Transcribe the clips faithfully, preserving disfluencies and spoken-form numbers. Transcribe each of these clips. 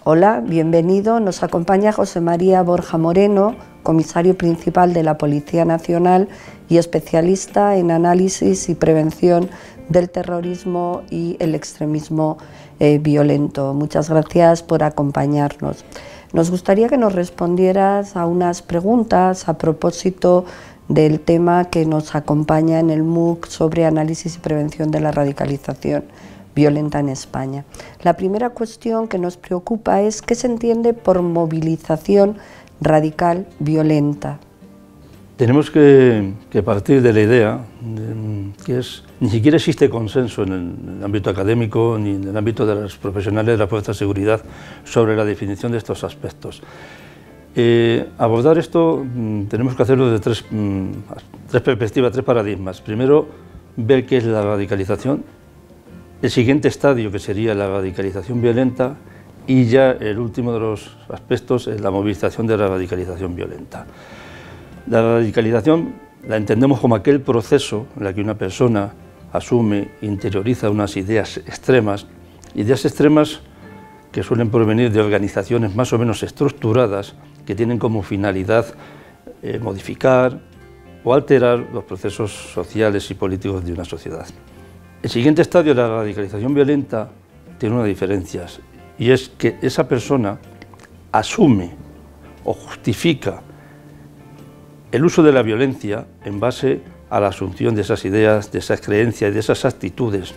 Hola, bienvenido. Nos acompaña José María Borja Moreno, comisario principal de la Policía Nacional y especialista en análisis y prevención del terrorismo y el extremismo eh, violento. Muchas gracias por acompañarnos. Nos gustaría que nos respondieras a unas preguntas a propósito del tema que nos acompaña en el M U C sobre análisis y prevención de la radicalización violenta en España. La primera cuestión que nos preocupa es qué se entiende por movilización radical violenta. Tenemos que, que partir de la idea de, que es, ni siquiera existe consenso en el, en el ámbito académico ni en el ámbito de los profesionales de la fuerza de seguridad sobre la definición de estos aspectos. Eh, abordar esto mm, tenemos que hacerlo desde tres, mm, tres perspectivas, tres paradigmas. Primero, ver qué es la radicalización. El siguiente estadio, que sería la radicalización violenta, y ya el último de los aspectos es la movilización de la radicalización violenta. La radicalización la entendemos como aquel proceso en el que una persona asume, interioriza unas ideas extremas, ideas extremas que suelen provenir de organizaciones más o menos estructuradas que tienen como finalidad eh, modificar o alterar los procesos sociales y políticos de una sociedad. El siguiente estadio de la radicalización violenta tiene una diferencia, y es que esa persona asume o justifica el uso de la violencia en base a la asunción de esas ideas, de esas creencias y de esas actitudes.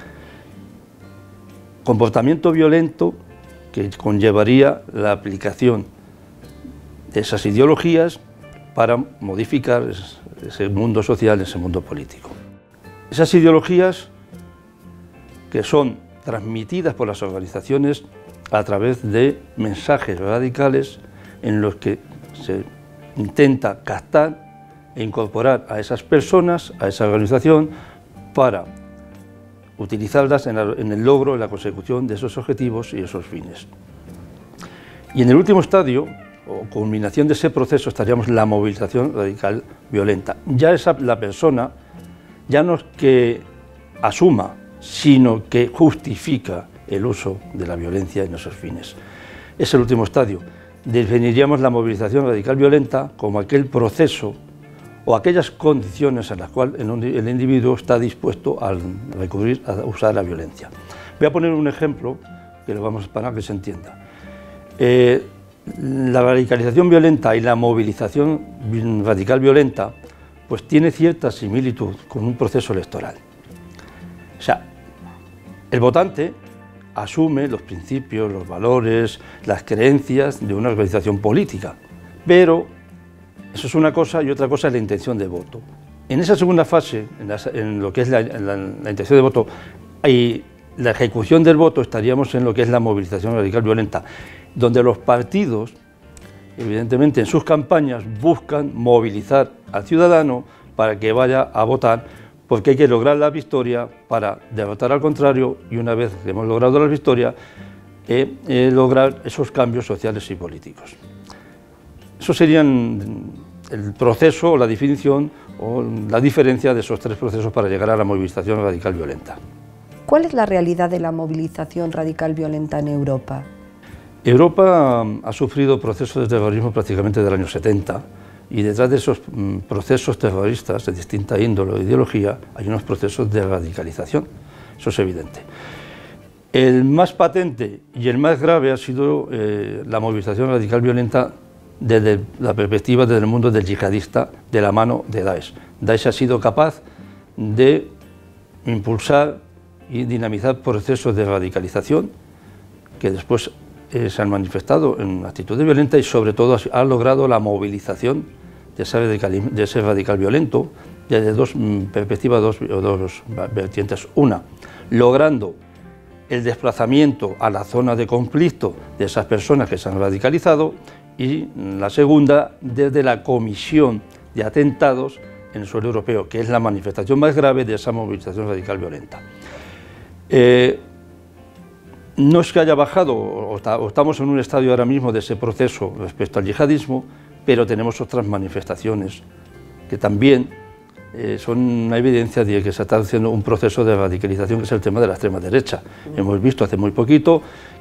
Comportamiento violento que conllevaría la aplicación de esas ideologías para modificar ese mundo social, ese mundo político. Esas ideologías que son transmitidas por las organizaciones a través de mensajes radicales en los que se intenta captar e incorporar a esas personas, a esa organización, para utilizarlas en, la, en el logro, en la consecución de esos objetivos y esos fines. Y en el último estadio, o culminación de ese proceso, estaríamos en la movilización radical violenta. Ya esa, la persona ya no es que asuma, sino que justifica el uso de la violencia en esos fines. Es el último estadio. Definiríamos la movilización radical violenta como aquel proceso o aquellas condiciones en las cuales el individuo está dispuesto a recurrir a usar la violencia. Voy a poner un ejemplo que lo vamos para que se entienda. Eh, la radicalización violenta y la movilización radical violenta pues tiene cierta similitud con un proceso electoral. O sea, el votante asume los principios, los valores, las creencias de una organización política, pero eso es una cosa y otra cosa es la intención de voto. En esa segunda fase, en, la, en lo que es la, la, la intención de voto y la ejecución del voto, estaríamos en lo que es la movilización radical violenta, donde los partidos, evidentemente en sus campañas, buscan movilizar al ciudadano para que vaya a votar, porque hay que lograr la victoria para derrotar al contrario y una vez que hemos logrado la victoria, eh, eh, lograr esos cambios sociales y políticos. Eso serían el proceso o la definición o la diferencia de esos tres procesos para llegar a la movilización radical violenta. ¿Cuál es la realidad de la movilización radical violenta en Europa? Europa ha sufrido procesos de terrorismo prácticamente desde el año setenta, y detrás de esos procesos terroristas de distinta índole o ideología hay unos procesos de radicalización, eso es evidente. El más patente y el más grave ha sido eh, la movilización radical violenta desde la perspectiva del mundo del yihadista de la mano de Daesh. Daesh ha sido capaz de impulsar y dinamizar procesos de radicalización que después eh, se han manifestado en actitudes violentas y sobre todo ha logrado la movilización de ese radical, de ese radical violento desde dos mm, perspectivas, dos, dos vertientes. Una, logrando el desplazamiento a la zona de conflicto de esas personas que se han radicalizado, y la segunda, desde la comisión de atentados en el suelo europeo, que es la manifestación más grave de esa movilización radical violenta. Eh, no es que haya bajado, o, o estamos en un estadio ahora mismo de ese proceso respecto al yihadismo, pero tenemos otras manifestaciones que también eh, son una evidencia de que se está haciendo un proceso de radicalización, que es el tema de la extrema derecha. Hemos visto hace muy poquito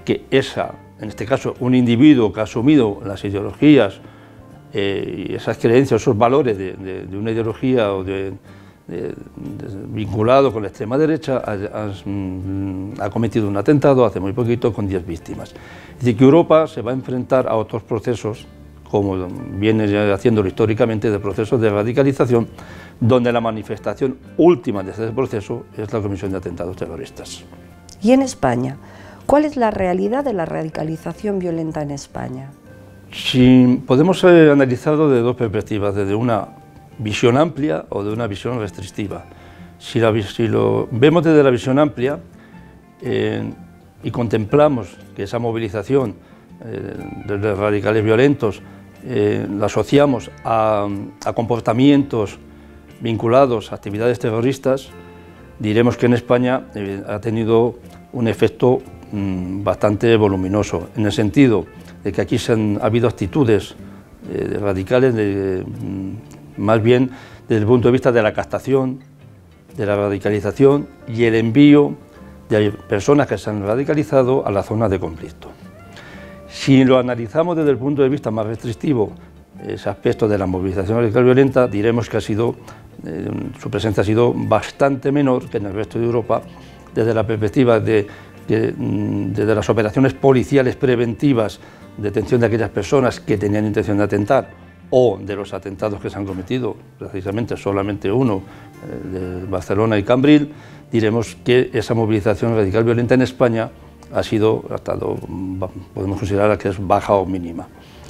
que esa, en este caso, un individuo que ha asumido las ideologías eh, y esas creencias, esos valores de, de, de una ideología o de, de, de, vinculado con la extrema derecha, ha, ha, ha cometido un atentado hace muy poquito con diez víctimas. Es decir, que Europa se va a enfrentar a otros procesos, como viene haciéndolo históricamente, de procesos de radicalización, donde la manifestación última de ese proceso es la comisión de atentados terroristas. ¿Y en España? ¿Cuál es la realidad de la radicalización violenta en España? Si podemos eh, analizarlo de dos perspectivas, desde una visión amplia o de una visión restrictiva. Si, la, si lo vemos desde la visión amplia eh, y contemplamos que esa movilización eh, de radicales violentos eh, la asociamos a, a comportamientos vinculados a actividades terroristas, diremos que en España eh, ha tenido un efecto mmm, bastante voluminoso, en el sentido de que aquí se han ha habido actitudes eh, radicales, de, mmm, más bien desde el punto de vista de la captación, de la radicalización y el envío de personas que se han radicalizado a las zonas de conflicto. Si lo analizamos desde el punto de vista más restrictivo, ese aspecto de la movilización radical violenta, diremos que ha sido, eh, su presencia ha sido bastante menor que en el resto de Europa, desde la perspectiva de, de, de las operaciones policiales preventivas, detención de aquellas personas que tenían intención de atentar, o de los atentados que se han cometido, precisamente solamente uno, eh, de Barcelona y Cambril, diremos que esa movilización radical violenta en España ha sido, ha estado, podemos considerar que es baja o mínima.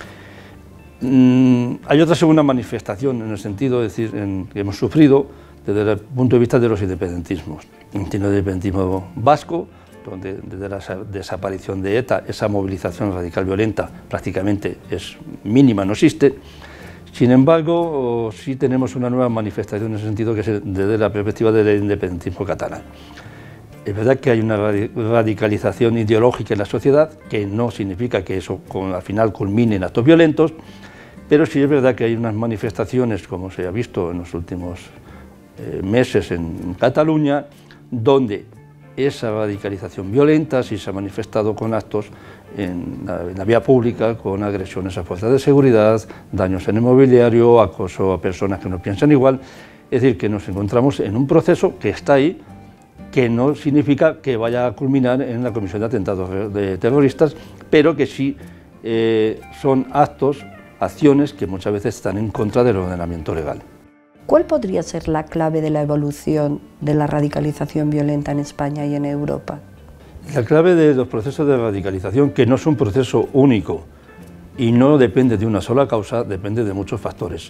Mm, hay otra segunda manifestación, en el sentido de decir, en, que hemos sufrido desde el punto de vista de los independentismos. Un independentismo vasco, donde desde la desaparición de ETA esa movilización radical violenta prácticamente es mínima, no existe. Sin embargo, sí tenemos una nueva manifestación en ese sentido, que es desde la perspectiva del independentismo catalán. Es verdad que hay una radicalización ideológica en la sociedad, que no significa que eso al final culmine en actos violentos, pero sí es verdad que hay unas manifestaciones, como se ha visto en los últimos eh, meses en Cataluña, donde esa radicalización violenta sí se ha manifestado con actos en la, en la vía pública, con agresiones a fuerzas de seguridad, daños en el mobiliario, acoso a personas que no piensan igual. Es decir, que nos encontramos en un proceso que está ahí, que no significa que vaya a culminar en la comisión de atentados de terroristas, pero que sí eh, son actos, acciones que muchas veces están en contra del ordenamiento legal. ¿Cuál podría ser la clave de la evolución de la radicalización violenta en España y en Europa? La clave de los procesos de radicalización, que no es un proceso único y no depende de una sola causa, depende de muchos factores.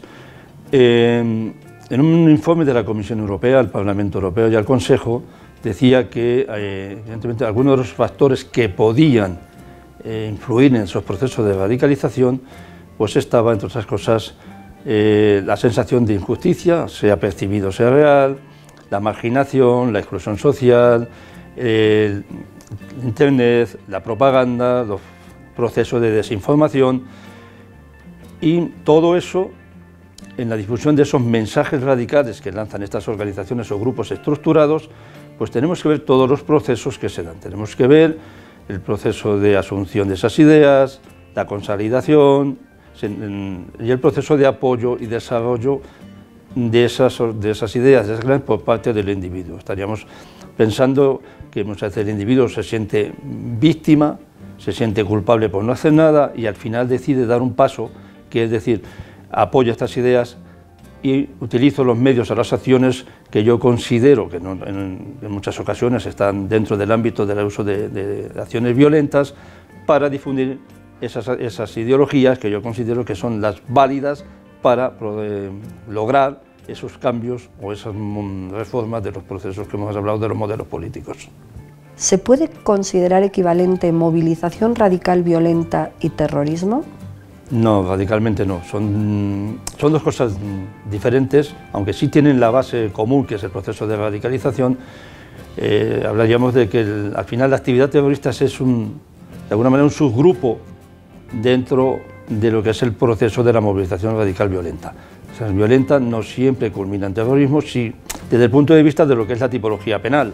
Eh, en un informe de la Comisión Europea, al Parlamento Europeo y al Consejo, decía que eh, evidentemente algunos de los factores que podían eh, influir en esos procesos de radicalización, pues estaba, entre otras cosas, Eh, la sensación de injusticia, sea percibido sea real, la marginación, la exclusión social, el Internet, la propaganda, los procesos de desinformación, y todo eso en la difusión de esos mensajes radicales que lanzan estas organizaciones o grupos estructurados, pues tenemos que ver todos los procesos que se dan. Tenemos que ver el proceso de asunción de esas ideas, la consolidación y el proceso de apoyo y desarrollo de esas, de esas ideas, de esas ideas por parte del individuo. Estaríamos pensando que muchas veces el individuo se siente víctima, se siente culpable por no hacer nada y al final decide dar un paso, que es decir, apoyo estas ideas y utilizo los medios o las acciones que yo considero que no, en, en muchas ocasiones están dentro del ámbito del uso de, de acciones violentas para difundir Esas, esas ideologías que yo considero que son las válidas para eh, lograr esos cambios o esas reformas de los procesos que hemos hablado de los modelos políticos. ¿Se puede considerar equivalente movilización radical violenta y terrorismo? No, radicalmente no. Son, son dos cosas diferentes, aunque sí tienen la base común, que es el proceso de radicalización. Eh, hablaríamos de que el, al final la actividad terrorista es un, de alguna manera un subgrupo dentro de lo que es el proceso de la movilización radical violenta. O sea, violenta no siempre culmina en terrorismo, sí, desde el punto de vista de lo que es la tipología penal.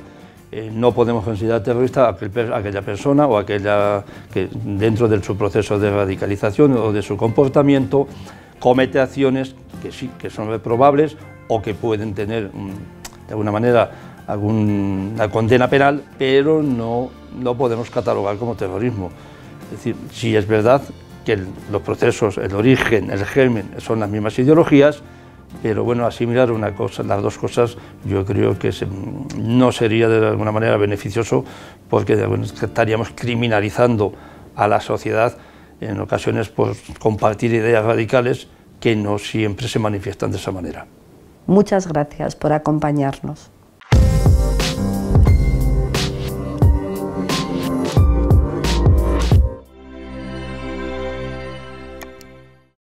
eh, no podemos considerar terrorista a aquel, a aquella persona o aquella que dentro de su proceso de radicalización o de su comportamiento comete acciones que sí, que son reprobables o que pueden tener de alguna manera alguna condena penal, pero no, no podemos catalogar como terrorismo. Es decir, sí es verdad que el, los procesos, el origen, el germen son las mismas ideologías, pero bueno, asimilar una cosa, las dos cosas yo creo que se, no sería de alguna manera beneficioso, porque bueno, estaríamos criminalizando a la sociedad en ocasiones por compartir ideas radicales que no siempre se manifiestan de esa manera. Muchas gracias por acompañarnos.